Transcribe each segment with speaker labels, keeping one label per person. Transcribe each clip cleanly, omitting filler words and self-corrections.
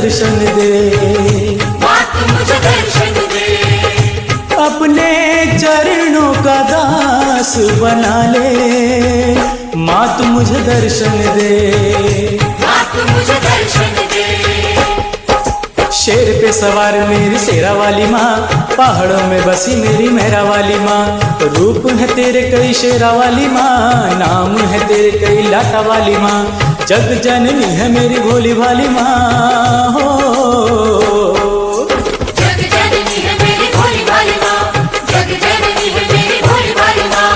Speaker 1: दर्शन दे,
Speaker 2: माँ तू मुझे दर्शन दे।
Speaker 1: अपने चरणों का दास बना ले, माँ तू मुझे दर्शन दे,
Speaker 2: माँ तू मुझे दर्शन दे।
Speaker 1: शेर पे सवार मेरी शेरा वाली माँ, पहाड़ों में बसी मेरी मेहरा वाली माँ। रूप है तेरे कई शेरा वाली माँ, नाम है तेरे कई लाटा वाली माँ। जग जननी है मेरी भोली भाली माँ हो।
Speaker 2: जग जननी है मेरी भोली भाली माँ, जग जननी है मेरी भोली भाली माँ।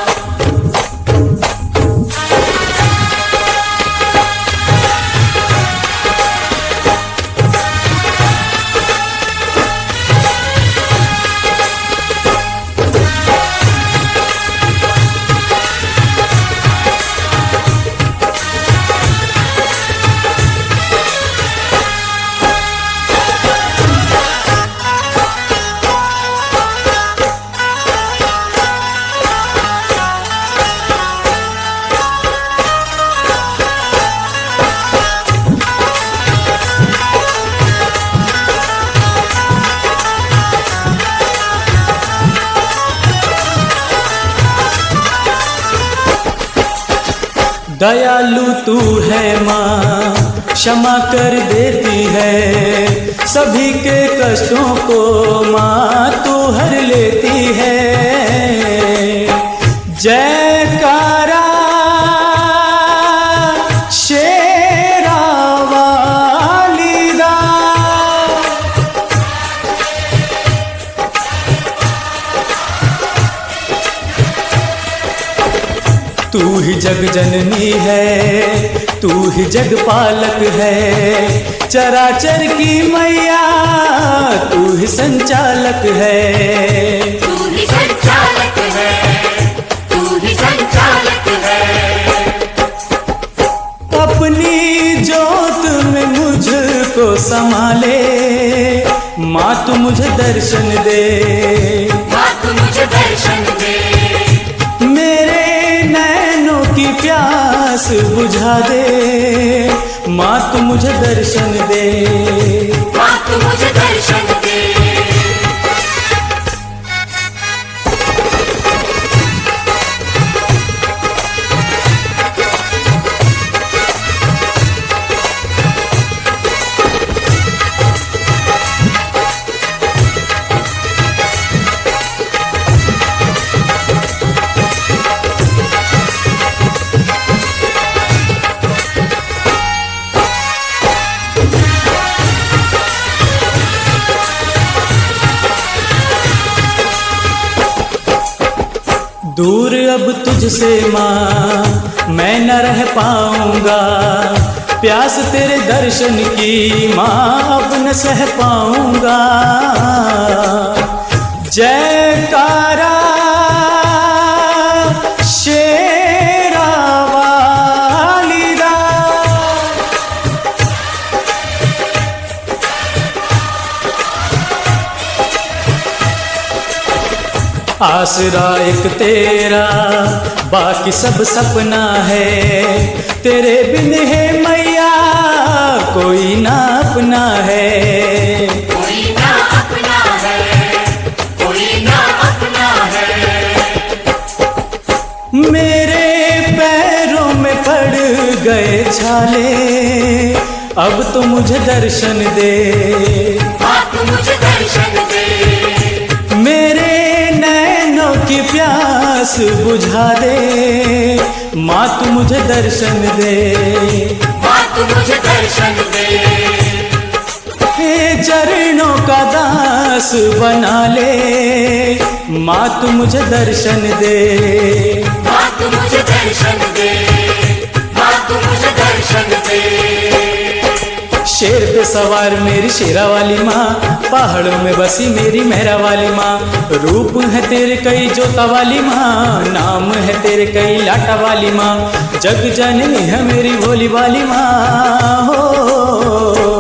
Speaker 1: दयालु तू है माँ, क्षमा कर देती है, सभी के कष्टों को माँ तू हर लेती है। जयकारा शेरा वाली दा, तू ही जग जननी है, तू ही जग पालक है, चराचर की मैया तू ही संचालक है।
Speaker 2: तू ही संचालक है, तू ही संचालक है।
Speaker 1: अपनी जोत में मुझको संभाले, माँ तू मुझे दर्शन दे,
Speaker 2: माँ तू मुझे दर्शन दे।
Speaker 1: मेरे नैनों की प्यास बुझा दे, माँ तू मुझे दर्शन दे,
Speaker 2: माँ तू मुझे दर्शन दे।
Speaker 1: दूर अब तुझसे माँ मैं न रह पाऊंगा, प्यास तेरे दर्शन की माँ अब न सह पाऊंगा। जयकारा शेरा वाली दा, आसरा एक तेरा बाकी सब सपना है, तेरे बिन है मैया कोई ना अपना है।
Speaker 2: कोई ना अपना है, कोई ना अपना है।
Speaker 1: मेरे पैरों में पड़ गए छाले, अब तो मुझे दर्शन दे,
Speaker 2: आप मुझे दर्शन दे।
Speaker 1: मेरे नैनों की प्यास बुझा दे, माँ तू मुझे दर्शन दे,
Speaker 2: माँ तू मुझे दर्शन दे।
Speaker 1: हे चरणों का दास बना ले, माँ तू मुझे दर्शन दे,
Speaker 2: माँ तू मुझे दर्शन दे, माँ तू मुझे दर्शन दे।
Speaker 1: शेर पे सवार मेरी शेरा वाली माँ, पहाड़ों में बसी मेरी मेहरा वाली माँ। रूप है तेरे कई जोता वाली माँ, नाम है तेरे कई लाटा वाली माँ। जग जननी है मेरी भोली वाली माँ हो।